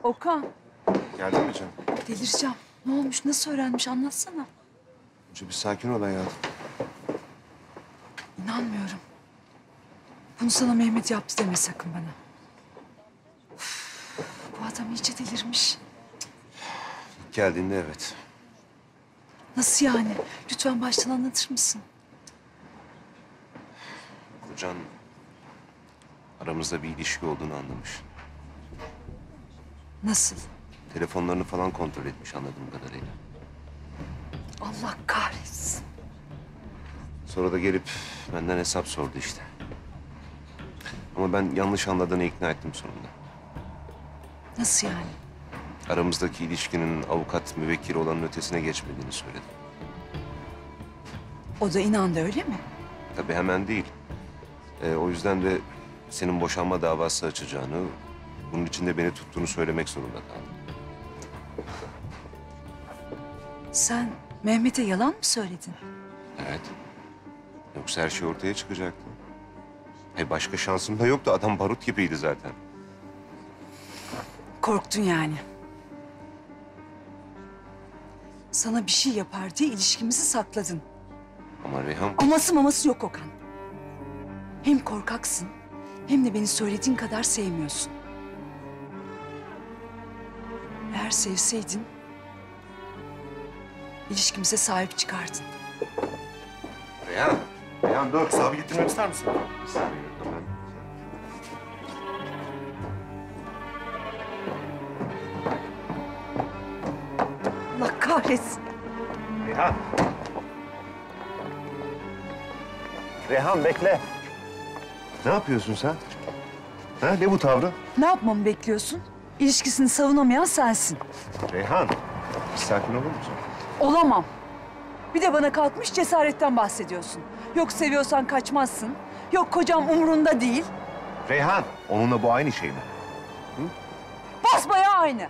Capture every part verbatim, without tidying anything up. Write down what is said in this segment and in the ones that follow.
Okan. Geldin mi canım? Delireceğim. Ne olmuş, nasıl öğrenmiş anlatsana. Önce bir sakin ol hayatım. İnanmıyorum. Bunu sana Mehmet yaptı deme sakın bana. Üf, bu adam iyice delirmiş. İlk geldiğinde evet. Nasıl yani? Lütfen baştan anlatır mısın? Kocan aramızda bir ilişki olduğunu anlamış. Nasıl? Telefonlarını falan kontrol etmiş anladığım kadarıyla. Allah kahretsin. Sonra da gelip benden hesap sordu işte. Ama ben yanlış anladığını ikna ettim sonunda. Nasıl yani? Aramızdaki ilişkinin avukat müvekkil olanın ötesine geçmediğini söyledim. O da inandı öyle mi? Tabii hemen değil. Ee, o yüzden de senin boşanma davası açacağını, bunun için de beni tuttuğunu söylemek zorunda kaldım. Sen Mehmet'e yalan mı söyledin? Evet. Yoksa her şey ortaya çıkacaktı. Hey, başka şansım da yoktu. Adam barut gibiydi zaten. Korktun yani. Sana bir şey yapar diye ilişkimizi sakladın. Ama Reyhan... Aması maması yok Okan. Hem korkaksın hem de beni söylediğin kadar sevmiyorsun. Eğer sevseydin ilişkimize sahip çıkardın. Reyhan! Reyhan dur. Sabı getirmemi ister misin? Bir saniye. Hemen. Allah kahretsin. Reyhan! Reyhan bekle. Ne yapıyorsun sen? Ha, ne bu tavrı? Ne yapmamı bekliyorsun? İlişkisini savunamayan sensin. Reyhan, bir sakin olur musun? Olamam. Bir de bana kalkmış cesaretten bahsediyorsun. Yok seviyorsan kaçmazsın. Yok kocam umurunda değil. Reyhan, onunla bu aynı şey mi? Basbayağı aynı.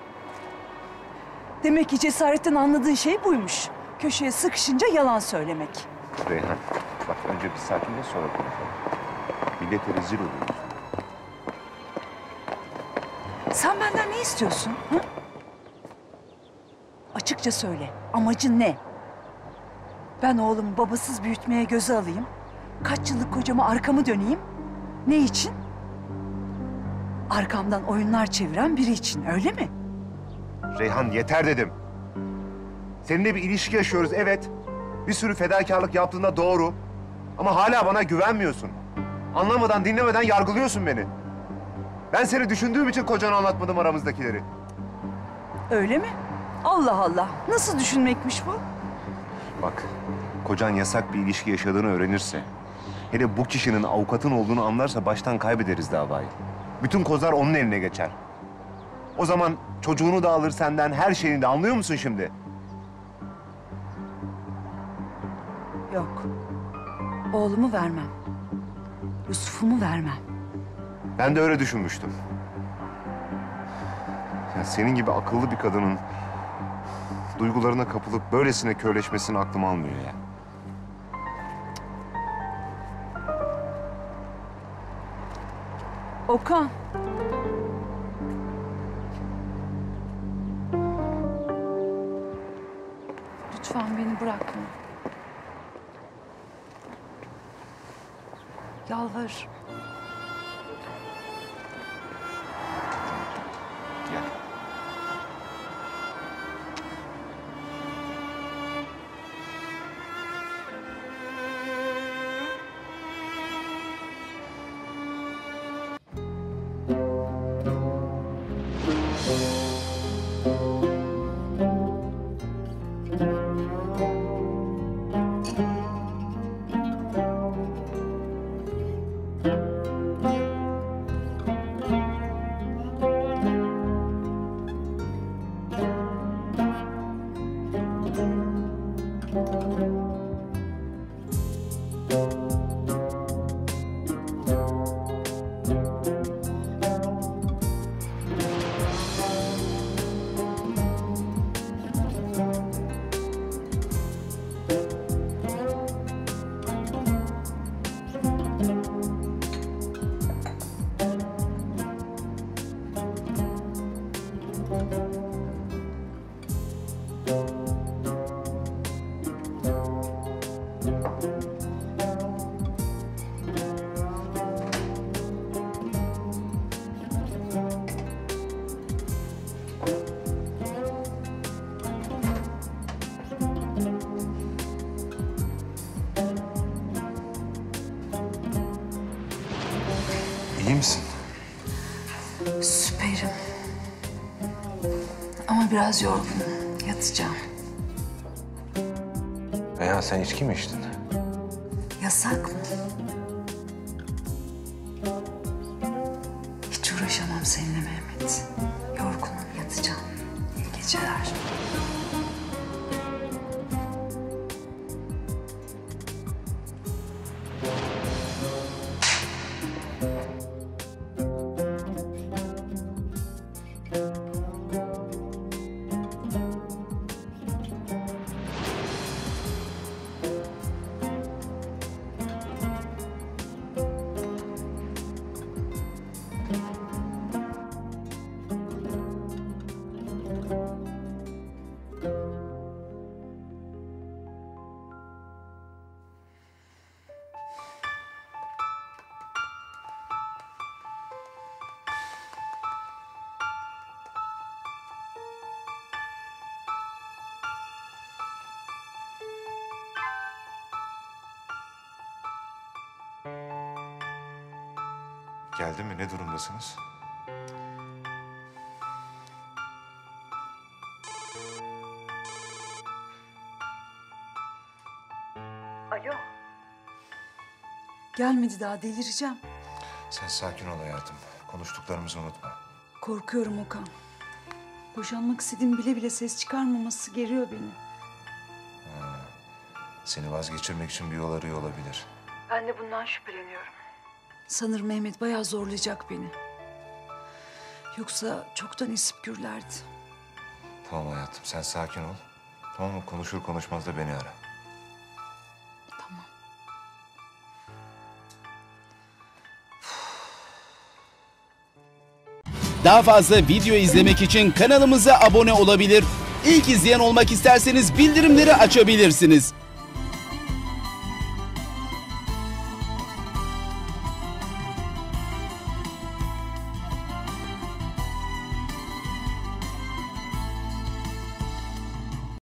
Demek ki cesaretten anladığın şey buymuş. Köşeye sıkışınca yalan söylemek. Reyhan, bak önce bir sakinle sonra konuşalım. Millete rezil oluyoruz. Sen benden ne istiyorsun? Hı? Açıkça söyle. Amacın ne? Ben oğlumu babasız büyütmeye göze alayım. Kaç yıllık kocama arkamı döneyim. Ne için? Arkamdan oyunlar çeviren biri için, öyle mi? Reyhan yeter dedim. Seninle bir ilişki yaşıyoruz evet. Bir sürü fedakarlık yaptığında doğru. Ama hala bana güvenmiyorsun. Anlamadan, dinlemeden yargılıyorsun beni. Ben seni düşündüğüm için kocana anlatmadım aramızdakileri. Öyle mi? Allah Allah. Nasıl düşünmekmiş bu? Bak, kocan yasak bir ilişki yaşadığını öğrenirse... hele bu kişinin avukatın olduğunu anlarsa baştan kaybederiz davayı. Bütün kozlar onun eline geçer. O zaman çocuğunu da alır senden, her şeyini de, anlıyor musun şimdi? Yok. Oğlumu vermem. Yusuf'umu vermem. Ben de öyle düşünmüştüm. Ya senin gibi akıllı bir kadının duygularına kapılıp böylesine körleşmesini aklım almıyor ya. Okan. Lütfen beni bırakma. Yalvarırım. Gel. İyi misin? Süperim. Ama biraz yorgunum. Yatacağım. Reyhan sen içki mi içtin? Yasak mı? Hiç uğraşamam seninle Mehmet. Yorgunum, yatacağım. İyi geceler. Geldi mi? Ne durumdasınız? Alo. Gelmedi daha, delireceğim. Sen sakin ol hayatım. Konuştuklarımızı unutma. Korkuyorum Okan. Boşanmak istediğim bile bile ses çıkarmaması geriyor beni. Seni vazgeçirmek için bir yol arıyor olabilir. Ben de bundan şüpheleniyorum. Sanırım Mehmet bayağı zorlayacak beni. Yoksa çoktan esip gürlerdi. Tamam hayatım, sen sakin ol. Tamam mı? Konuşur konuşmaz da beni ara. Tamam. Daha fazla video izlemek için kanalımıza abone olabilir. İlk izleyen olmak isterseniz bildirimleri açabilirsiniz.